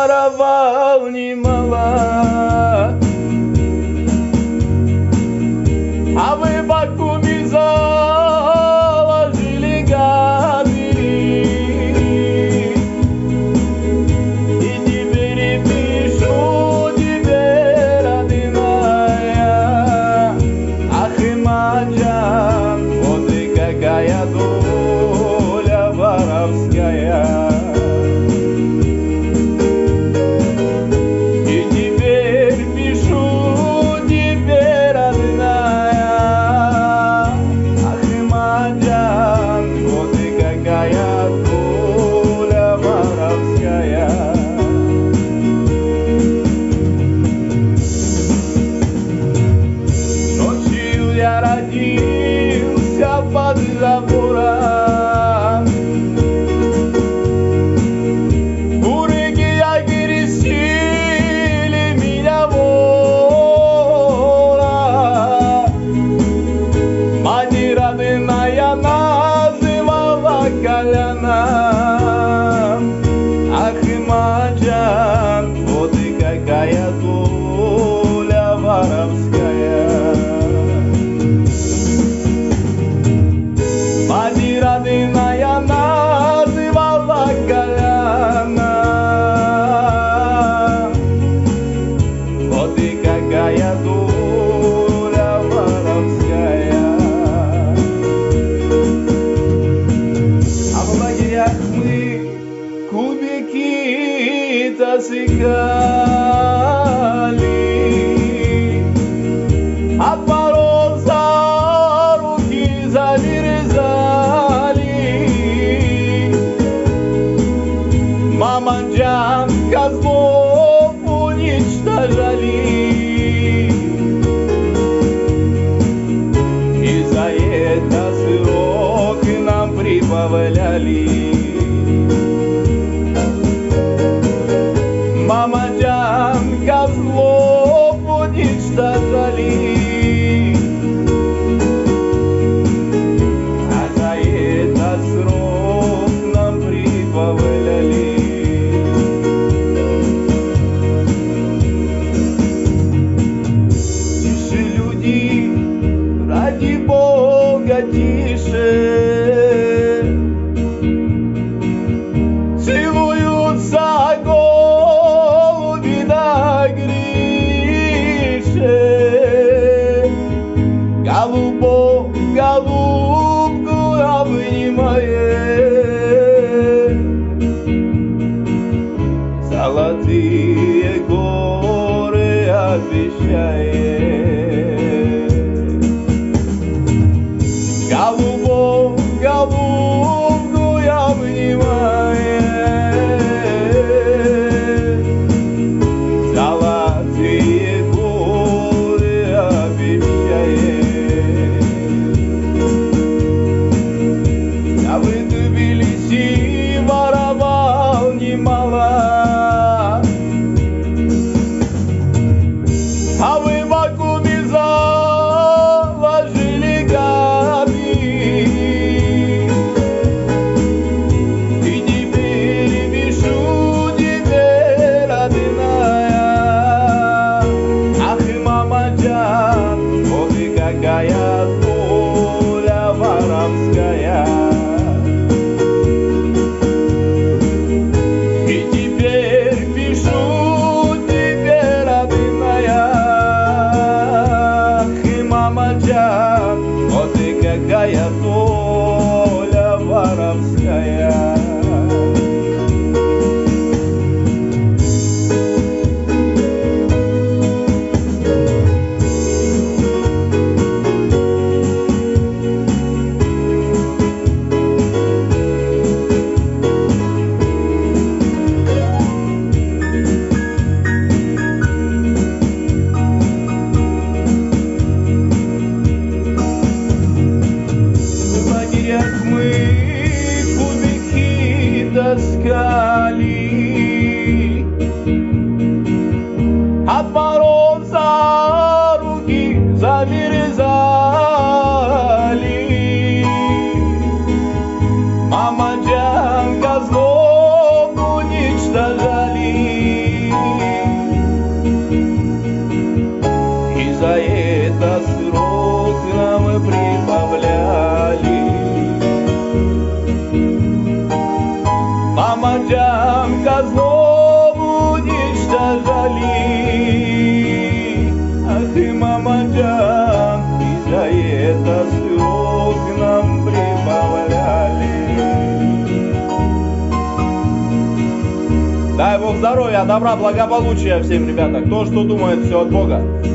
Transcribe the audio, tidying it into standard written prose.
воровал немало, а вы Бакуми заложили гады. И теперь пишу тебе, родная, ах, Имаджан, вот и какая доля воровская. Я родился под забором, бурыги огресили меня вора. Мать родная называла коляном, ах, Имаджан, вот и какая доля воровская. Родная называла коляна, вот и какая доля воровская. А в лагерях мы кубики таскали, от мороза руки замерзали. Мамаджан козлов уничтожали, и за это срок нам прибавляли. Мамаджан козлов уничтожали, а за это срок нам прибавляли. Ради Бога, тише, целуются голуби на Грише. Голубку обнимает, золотые горы обещает. Голубку обнимает, золотые горы обещает. А в Тбилиси воровал немало, а вы Бакуми заложили гады. И теперь пишу тебе, родная, ах, Имаджан, вот и какая доля воровская. И теперь пишу тебе, родная, ах, Имаджан, вот и какая доля воровская. Мы кубики таскали, от мороза руки замерзали. Мамаджан козлов уничтожали, Дай Бог здоровья, добра, благополучия всем, ребята. Кто что думает, все от Бога.